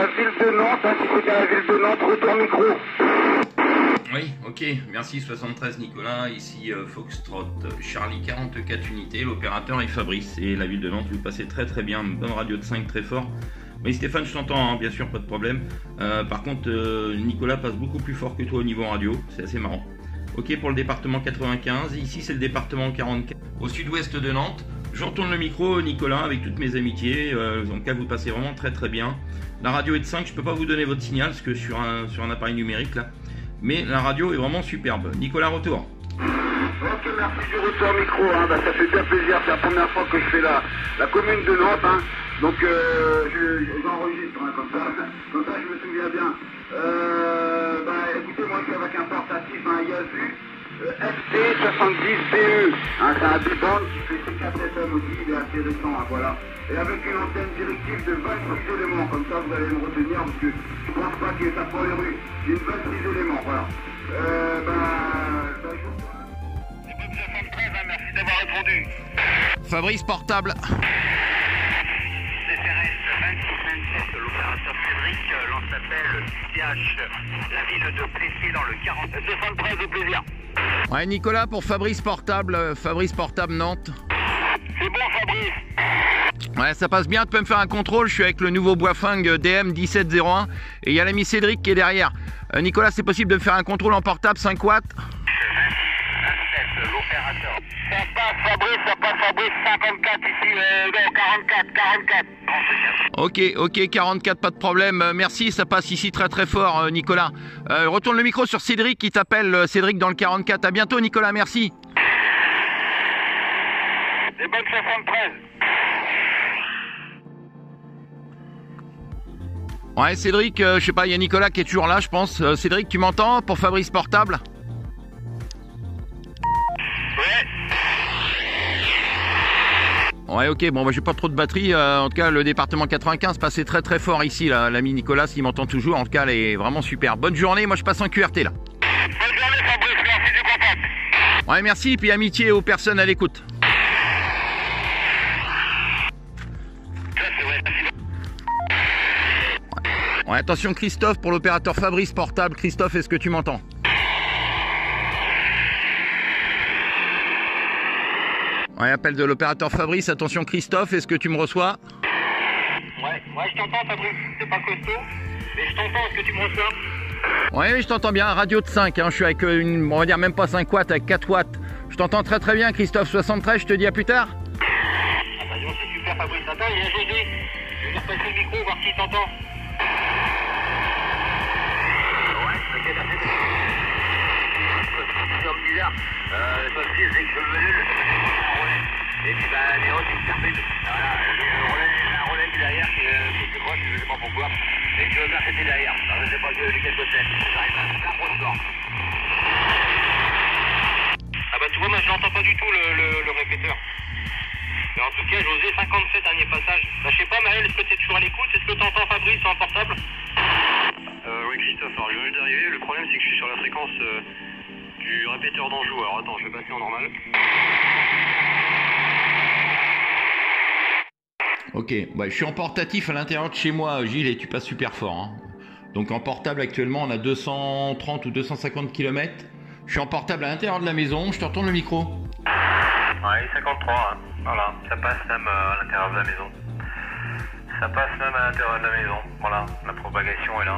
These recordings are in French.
la ville de Nantes, hein, si c'est à la ville de Nantes, retour micro. Oui, ok, merci 73 Nicolas, ici Foxtrot, Charlie 44 unités, l'opérateur est Fabrice, et la ville de Nantes, vous passez très très bien, une bonne radio de 5 très fort. Oui Stéphane, je t'entends, hein, bien sûr, pas de problème. Par contre, Nicolas passe beaucoup plus fort que toi au niveau radio, c'est assez marrant. Ok pour le département 95, ici c'est le département 44, au sud-ouest de Nantes. Je retourne le micro, Nicolas, avec toutes mes amitiés, en tout cas vous passez vraiment très très bien. La radio est de 5, je peux pas vous donner votre signal, parce que sur un appareil numérique là. Mais la radio est vraiment superbe. Nicolas, retour. Ok, merci du retour micro, hein. Bah, ça fait bien plaisir, c'est la première fois que je fais la commune de Nantes, hein. Donc j'enregistre, hein, comme ça je me souviens bien. Écoutez, moi je suis avec un portatif, un Yazu FT70BE, hein, c'est un B-band qui fait C4 FM aussi, il est assez récent, hein, voilà. Et avec une antenne directive de 26 éléments, comme ça vous allez me retenir, parce que je pense pas que ça prend les rues, j'ai une 26 éléments, voilà. C'est bon 73, hein, merci d'avoir répondu. Fabrice Portable. CFRS 2627, l'opérateur Cédric lance appel CH, la ville de Plessis dans le 40. 73 au plaisir. Ouais, Nicolas pour Fabrice Portable Nantes. C'est bon Fabrice. Ouais, ça passe bien, tu peux me faire un contrôle, je suis avec le nouveau Boifing DM1701 et il y a l'ami Cédric qui est derrière. Nicolas, c'est possible de me faire un contrôle en portable 5 watts? 27, l'opérateur. Ça passe Fabrice, 54 ici, non, 44. Ok, 44, pas de problème, merci, ça passe ici très très fort Nicolas. Retourne le micro sur Cédric qui t'appelle, Cédric dans le 44, à bientôt Nicolas, merci. C'est bonne 73. Ouais Cédric, je sais pas, il y a Nicolas qui est toujours là je pense. Cédric, tu m'entends pour Fabrice Portable? Ouais ok, bon bah j'ai pas trop de batterie, en tout cas le département 95 passait très très fort ici, l'ami Nicolas s'il m'entend toujours, en tout cas elle est vraiment super. Bonne journée, moi je passe en QRT là. Bonne journée Fabrice, merci du contact. Ouais merci, puis amitié aux personnes à l'écoute. Ouais, attention Christophe pour l'opérateur Fabrice Portable. Christophe, est-ce que tu m'entends? Ouais, appel de l'opérateur Fabrice. Attention Christophe, est-ce que tu me reçois? Ouais, je t'entends Fabrice, c'est pas costaud, mais je t'entends, est-ce que tu me reçois? Ouais, je t'entends bien, radio de 5, hein. Je suis avec une, on va dire même pas 5 watts, avec 4 watts. Je t'entends très très bien Christophe, 73, je te dis à plus tard. Attention, c'est super Fabrice, attends, il y a José, je vais lui repasser le micro, voir s'il t'entend. Bizarre, c'est que je veux et puis les routes ils se terminent. Voilà, un relais qui est derrière qui est proche, je ne sais pas pourquoi, et je veux bien c'était derrière. Alors, je ne sais pas duquel côté, j'arrive à faire un sport. Ah bah tu vois, moi je n'entends pas du tout le répéteur. Mais en tout cas, José, 57, dernier passage. Bah je sais pas Maël, est-ce que tu es toujours à l'écoute? Est-ce que tu entends Fabrice sur un portable? Oui Christophe, alors je viens d'arriver, le problème c'est que je suis sur la fréquence du répéteur d'Anjou, alors attends, je vais passer en normal. Ok, bah, je suis en portatif à l'intérieur de chez moi Gilles et tu passes super fort, hein. Donc en portable actuellement on a 230 ou 250 km. Je suis en portable à l'intérieur de la maison, je te retourne le micro. Ouais, 53, hein. Voilà, ça passe même à l'intérieur de la maison. Ça passe même à l'intérieur de la maison, voilà, la propagation est là.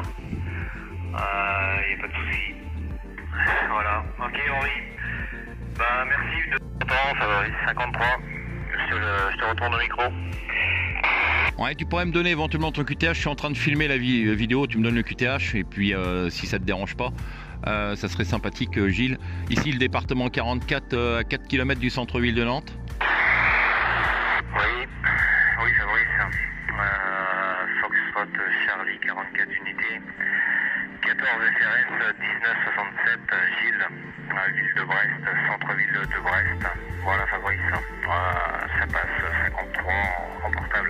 Y a pas de souci. Voilà, ok Henri. Bah merci de ton temps, Fabrice, 53. Je te retourne au micro. Ouais, tu pourrais me donner éventuellement ton QTH, je suis en train de filmer la vidéo, tu me donnes le QTH et puis si ça te dérange pas, ça serait sympathique Gilles. Ici le département 44 à 4 km du centre-ville de Nantes. Oui Fabrice. Foxtrot Charlie 44 unités. 14 FRS 1967 Gilles, ville de Brest, centre-ville de Brest. Voilà Fabrice, ça passe 53 en portable.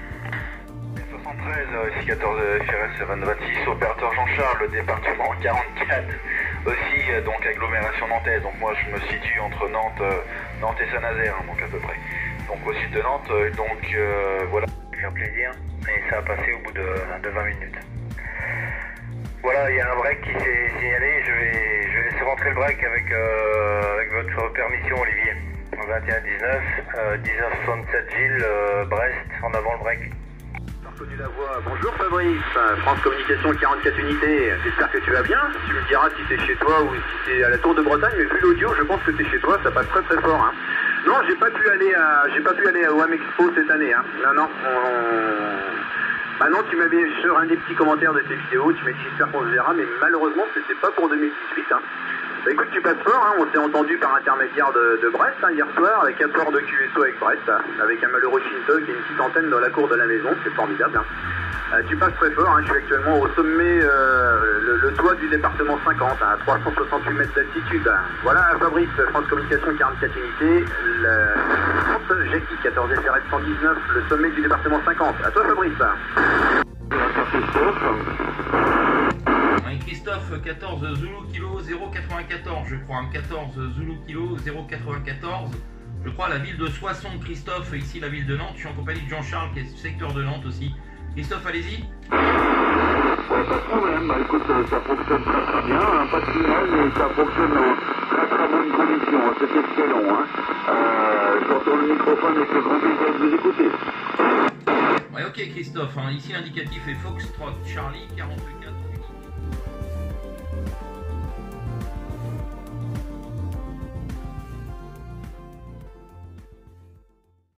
73, ici 14 FRS 2026, opérateur Jean-Charles, département 44, aussi donc agglomération nantaise. Donc moi je me situe entre Nantes et Saint-Nazaire, hein, donc à peu près. Donc au sud de Nantes, voilà. Ça fait plaisir. Et ça a passé au bout de 20 minutes. Voilà, il y a un break qui s'est signalé. Je vais laisser rentrer le break avec votre permission, Olivier. 21-19, 1967 Gilles, Brest, en avant le break. Reconnu la voix. Bonjour Fabrice, France Communication 44 unités. J'espère que tu vas bien. Tu me diras si t'es chez toi ou si t'es à la Tour de Bretagne, mais vu l'audio, je pense que t'es chez toi, ça passe très très fort. Hein. Non, j'ai pas pu aller au WAM Expo cette année. Hein. Non. Bah non, tu m'avais sur un des petits commentaires de tes vidéos, tu m'as dit j'espère qu'on se verra, mais malheureusement c'était pas pour 2018. Hein. Bah écoute, tu passes fort, hein. On s'est entendu par intermédiaire de Brest hein, hier soir, avec un port de QSO avec Brest, hein, avec un malheureux Shintok et une petite antenne dans la cour de la maison, c'est formidable. Hein. Tu passes très fort, hein. Je suis actuellement au sommet, le toit du département 50, hein, à 368 mètres d'altitude. Voilà Fabrice, France Communication 44 unités, Jackie 14 FRS 119, le sommet du département 50. À toi Fabrice. Christophe, 14 Zulu Kilo 094, je crois, 14 Zulu Kilo 094, je crois, la ville de Soissons, Christophe, ici la ville de Nantes, je suis en compagnie de Jean-Charles qui est secteur de Nantes aussi. Christophe, allez-y. Ouais, pas de problème, bah écoute, ça fonctionne très très bien, hein, pas de tunnel, mais ça fonctionne en très très bonnes conditions, c'est excellent. Hein. Je retourne le microphone avec le grand plaisir de vous écouter. Ouais, ok Christophe, hein, ici l'indicatif est Foxtrot Charlie 44.